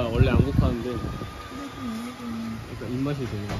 원래 안 고파하는데 약간 입맛이 되네.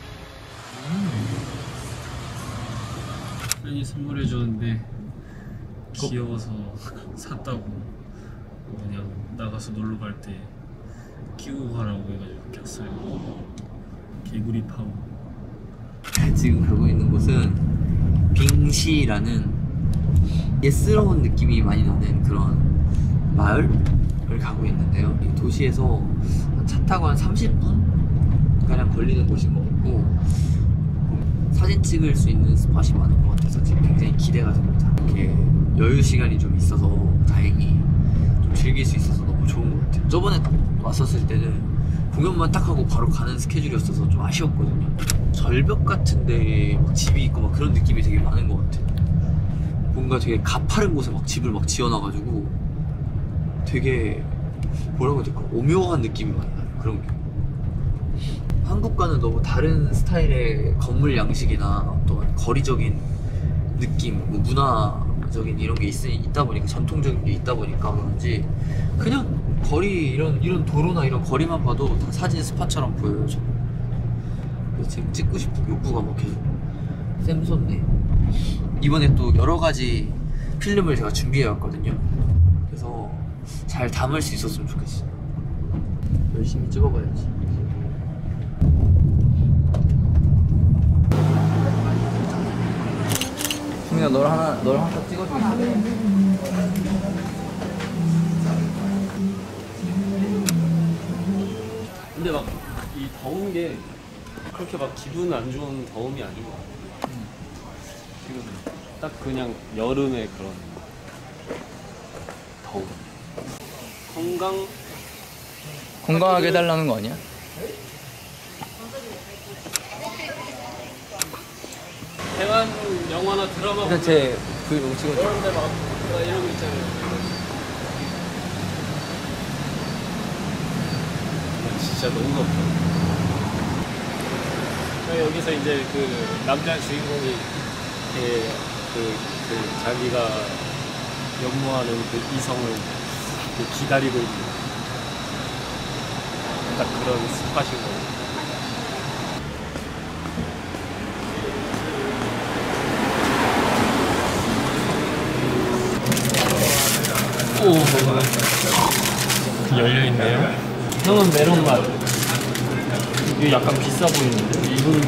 팬이 선물해줬는데 귀여워서 샀다고 그냥 나가서 놀러 갈 때 끼우고 가라고 해가지고 꼈어요. 개구리 파워. 지금 가고 있는 곳은 빙시라는 예스러운 느낌이 많이 나는 그런 마을을 가고 있는데요. 이 도시에서 차 타고 한 30분 가량 걸리는 곳인 것 같고 사진 찍을 수 있는 스팟이 많은 것 같아서 지금 굉장히 기대가 됩니다. 이렇게 여유 시간이 좀 있어서 다행히 좀 즐길 수 있어서 너무 좋은 것 같아요. 저번에 왔었을 때는 공연만 딱 하고 바로 가는 스케줄이었어서 좀 아쉬웠거든요. 절벽 같은데 막 집이 있고 막 그런 느낌이 되게 많은 것 같아요. 뭔가 되게 가파른 곳에 막 집을 막 지어놔가지고 되게 뭐라고 해야 될까? 오묘한 느낌이 많이 나요. 그런 게. 한국과는 너무 다른 스타일의 건물 양식이나 어떤 거리적인 느낌, 뭐 문화적인 이런 게 있다 보니까, 전통적인 게 있다 보니까 그런지 그냥 거리 이런 도로나 이런 거리만 봐도 다 사진 스팟처럼 보여요. 저. 그래서 지금 찍고 싶은 욕구가 막 계속 샘솟네. 이번에 또 여러 가지 필름을 제가 준비해 왔거든요. 그래서 잘 담을 수 있었으면 좋겠어요. 열심히 찍어봐야지. 수민아, 너를 하나 찍어주겠어? 근데 막 이 더운 게 그렇게 막 기분 안 좋은 더움이 아닌 것 같아. 지금 딱 그냥 여름의 그런 더움. 건강하게 해달라는 거 아니야? 대만 영화나 드라마 일단 제 브이로그 찍어줘. 그런데 막 이러고 있잖아요. 진짜 너무 덥다. 여기서 이제 그 남자 주인공이 자기가 연모하는 그 이성을 기다리고 있는 딱 그런 스팟인 거예요. 오, 열려있네요. 형은 메론 맛. 이게 약간 비싸 보이는데? 이거는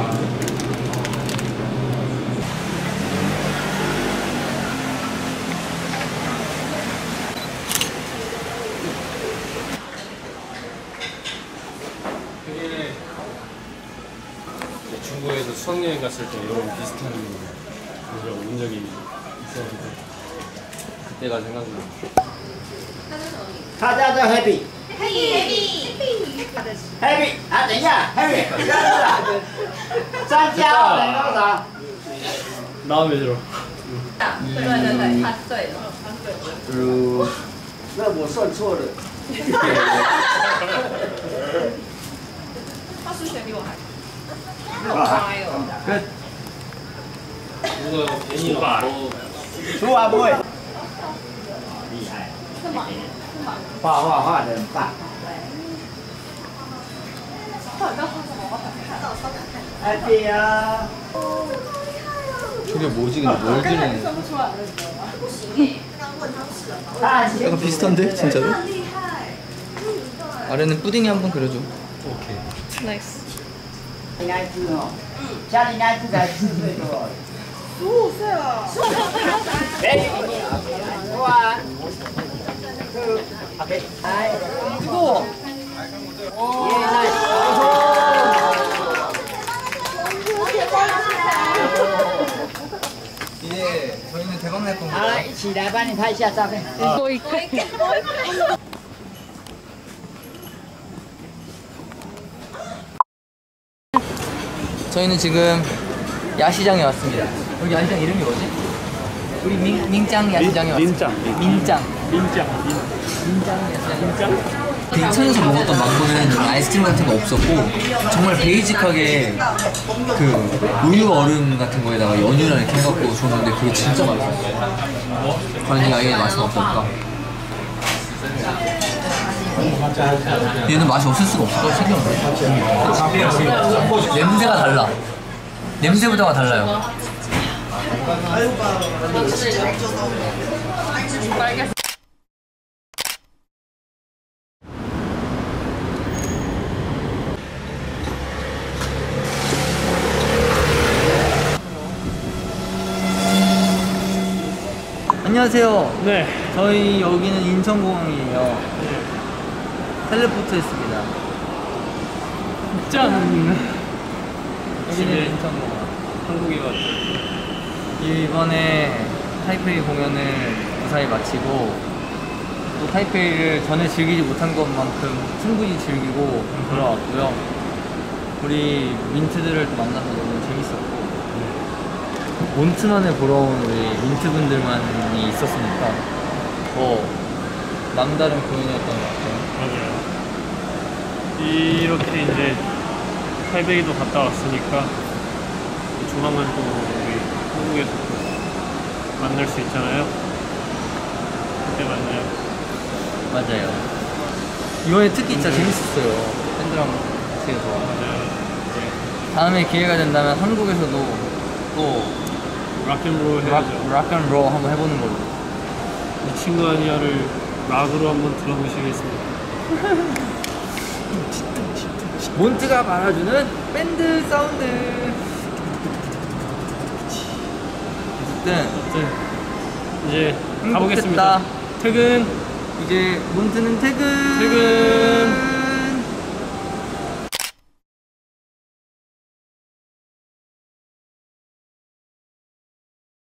그게 중국에서 수학여행 갔을 때 이런 비슷한 그런 온 적이 있었는데 그때가 생각나. 他叫做 Happy。 Happy 啊，等一下 ，Happy， 3加2等于多少？ 마음에 들어. 对对对，他对了，他对了。 那我算错了。 他数学比我还好乖哦。 누가 괜히 뭐 厨房不会。厉害。画的很棒。Happy 啊。 저게 뭐지? 근데 뭘 드는? 不行哎， 약간 비슷한데? 진짜로? 아래는 뿌딩이 한번 그려줘. 오케이. 나이스. 你那一只哦，家里那一只才4岁多。15岁了。哎，哇。哎，不。 이제 저희는 대박 날 겁니다. 好了，一起来帮你拍一下照片。 저희는 지금 야시장에 왔습니다. 여기 야시장 이름이 뭐지? 우리 민짱 야시장에 왔습니다. 민짱 야시장. 인천에서 먹었던 망고는 아이스크림 같은 거 없었고 정말 베이직하게 그 우유 얼음 같은 거에다가 연유랑 이렇게 해갖고 줬는데 그게 진짜 맛있었어요. 과연 이 아이의 맛은 어떨까? 얘는 맛이 없을 수가 없을 것 신기한 거야. 냄새가 달라. 냄새부터가 달라요. 안녕하세요. 네. 저희 여기는 인천공항이에요. 텔레포트했습니다. 짠. 여기는 인천공항. 한국에 왔죠. 이번에 타이페이 공연을 무사히 마치고 또 타이페이를 전에 즐기지 못한 것만큼 충분히 즐기고 돌아왔고요. 우리 민트들을 또 만나서 너무 재밌었고 몬트만을 보러 온 우리 민트분들만이 있었으니까 더 남다른 공연이었던 것 같아요. 맞아요. 이렇게 이제 타이베이도 갔다 왔으니까 조만간 또 우리 한국에서 또 만날 수 있잖아요. 그때 만나요. 맞아요. 이번에 특히 진짜 재밌었어요. 팬들랑 같이 해서. 맞아요. 다음에 기회가 된다면 한국에서도 또 락앤롤 해야죠. 락앤롤 한번 해보는 걸로. 이 친구 아니야를 락으로 한번 들어보시겠습니다. 몬트가 말아주는 밴드 사운드. 어쨌든 아무튼 이제 행복했다. 가보겠습니다. 퇴근. 이제 몬트는 퇴근. 퇴근.